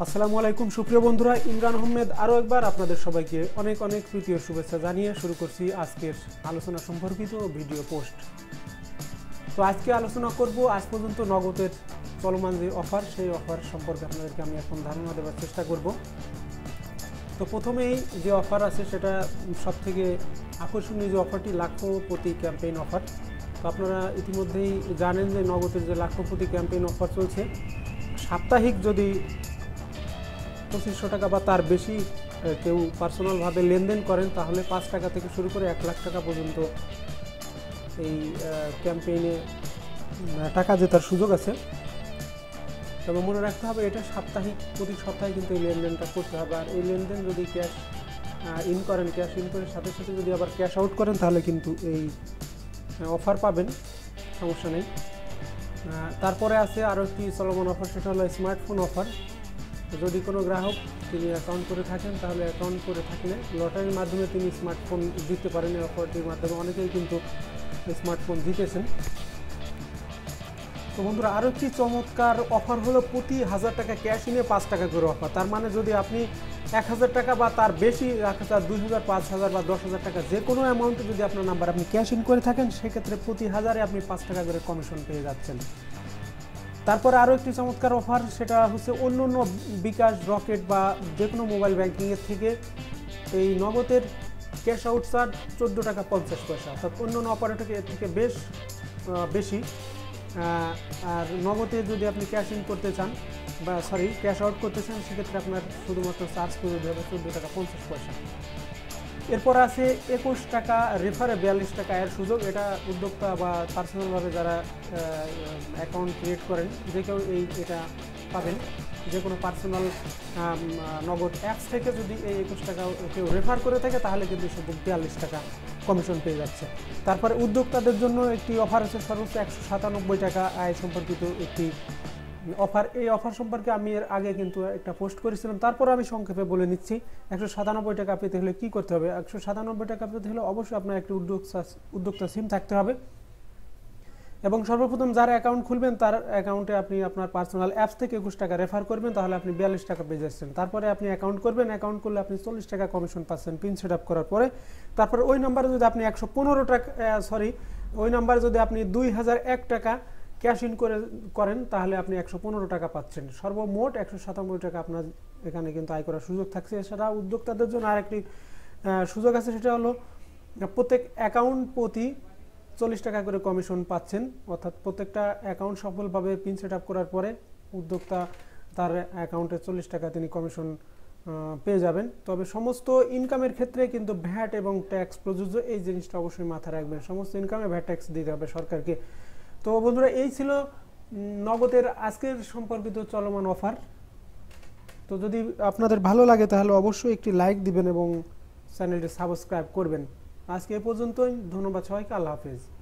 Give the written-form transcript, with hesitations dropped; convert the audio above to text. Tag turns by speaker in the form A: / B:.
A: আসসালামু আলাইকুম সুপ্রিয় বন্ধুরা, ইমরান আহমেদ আরও একবার আপনাদের সবাইকে অনেক অনেক প্রীতি ও শুভেচ্ছা জানিয়ে শুরু করছি আজকের আলোচনা সম্পর্কিত ভিডিও পোস্ট। তো আজকে আলোচনা করব আজ পর্যন্ত নগদের চলমান যে অফার, সেই অফার সম্পর্কে আপনাদেরকে আমি এখন ধারণা দেওয়ার চেষ্টা করব। তো প্রথমেই যে অফার আছে সেটা সবথেকে আকর্ষণীয় যে অফারটি লাখপতি ক্যাম্পেইন অফার। তো আপনারা ইতিমধ্যেই জানেন যে নগদের যে লাখপতি ক্যাম্পেইন অফার চলছে, সাপ্তাহিক যদি 2500 টাকা বা তার বেশি কেউ পার্সোনালভাবে লেনদেন করেন তাহলে 5 টাকা থেকে শুরু করে 1 লাখ টাকা পর্যন্ত এই ক্যাম্পেইনে টাকা জেতার সুযোগ আছে। তবে মনে রাখতে হবে এটা সাপ্তাহিক, প্রতি সপ্তাহে কিন্তু এই লেনদেনটা করতে হবে। আর এই লেনদেন যদি ক্যাশ ইন করেন, ক্যাশ ইন করে সাথে সাথে যদি আবার ক্যাশ আউট করেন তাহলে কিন্তু এই অফার পাবেন, সমস্যা নেই। তারপরে আছে আরও একটি চলমান অফার, সেটা হলো স্মার্টফোন অফার। যদি কোনো গ্রাহক তিনি অ্যাকাউন্ট করে থাকেন তাহলে অ্যাকাউন্ট করে থাকলে লটারির মাধ্যমে তিনি স্মার্টফোন জিততে পারেন। এই অফারটির মাধ্যমে অনেকেই কিন্তু স্মার্টফোন জিতেছেন। তো বন্ধুরা, আরও একটি চমৎকার অফার হলো প্রতি 1000 টাকা ক্যাশ ইনে 5 টাকা করে অফার। তার মানে যদি আপনি 1000 টাকা বা তার বেশি 1000, 2000, 5000 বা 10,000 টাকা যে কোনো অ্যামাউন্টে যদি আপনার নাম্বার আপনি ক্যাশ ইন করে থাকেন, সেক্ষেত্রে প্রতি 1000-এ আপনি 5 টাকা করে কমিশন পেয়ে যাচ্ছেন। তারপরে আরও একটি চমৎকার অফার, সেটা হচ্ছে অন্য অন্য বিকাশ, রকেট বা যে কোনো মোবাইল ব্যাংকিংয়ের থেকে এই নগদের ক্যাশ আউট চার্জ 14 টাকা 50 পয়সা, অর্থাৎ অন্য অন্য অপারেটরকে এর থেকে বেশি। আর নগদে যদি আপনি ক্যাশ ইন করতে চান বা ক্যাশ আউট করতে চান, সেক্ষেত্রে আপনার শুধুমাত্র চার্জ করে দেবে 14 টাকা 50 পয়সা। এরপর আছে 21 টাকা রেফারে 42 টাকা এর সুযোগ। এটা উদ্যোক্তা বা পার্সোনালভাবে যারা অ্যাকাউন্ট ক্রিয়েট করেন যে কেউ এটা পাবেন। যে কোনো পার্সোনাল নগদ অ্যাপস থেকে যদি এই 21 টাকা কেউ রেফার করে থাকে তাহলে কিন্তু শুধু 42 টাকা কমিশন পেয়ে যাচ্ছে। তারপরে উদ্যোক্তাদের জন্য একটি অফার আছে, সর্বোচ্চ 197 টাকা আয় সম্পর্কিত একটি অফার। এই অফার সম্পর্কে আমি এর আগে কিন্তু একটা পোস্ট করেছিলাম, তারপর আমি সংক্ষেপে বলে নিচ্ছি। 197 টাকা পেতে হলে কী করতে হবে? 197 টাকা পেতে হলে অবশ্যই আপনার একটি উদ্যোক্তা সিম থাকতে হবে এবং সর্বপ্রথম যার অ্যাকাউন্ট খুলবেন তার অ্যাকাউন্টে আপনি আপনার পার্সোনাল অ্যাপস থেকে 21 টাকা রেফার করবেন, তাহলে আপনি 42 টাকা পেয়ে যাচ্ছেন। তারপরে আপনি অ্যাকাউন্ট করবেন, অ্যাকাউন্ট করলে আপনি 40 টাকা কমিশন পাচ্ছেন পিন সেট আপ করার পরে। তারপরে ওই নাম্বারে যদি আপনি 115 টাকা ওই নাম্বারে যদি আপনি 2001 টাকা ক্যাশ ইন করেন তাহলে আপনি 115 টাকা পাচ্ছেন। সর্বমোট 197 টাকা আপনার এখানে কিন্তু আয় করার সুযোগ থাকছে। এছাড়া উদ্যোক্তাদের জন্য আরেকটি সুযোগ আছে, সেটা হলো প্রত্যেক অ্যাকাউন্ট প্রতি 40 টাকা করে কমিশন পাচ্ছেন, অর্থাৎ প্রত্যেকটা অ্যাকাউন্ট সফলভাবে পিন সেট আপ করার পরে উদ্যোক্তা তার অ্যাকাউন্টে 40 টাকা তিনি কমিশন পেয়ে যাবেন। তবে সমস্ত ইনকামের ক্ষেত্রে কিন্তু ভ্যাট এবং ট্যাক্স প্রযোজ্য, এই জিনিসটা অবশ্যই মাথায় রাখবেন। সমস্ত ইনকামে ভ্যাট ট্যাক্স দিতে হবে সরকারকে। তো বন্ধুরা, এই ছিল নগদের আজকের সম্পর্কিত চলমান অফার। তো যদি আপনাদের ভালো লাগে তাহলে অবশ্যই একটি লাইক দিবেন এবং চ্যানেলটি সাবস্ক্রাইব করবেন। আজকে এ পর্যন্তই, ধন্যবাদ সবাইকে, আল্লাহ হাফেজ।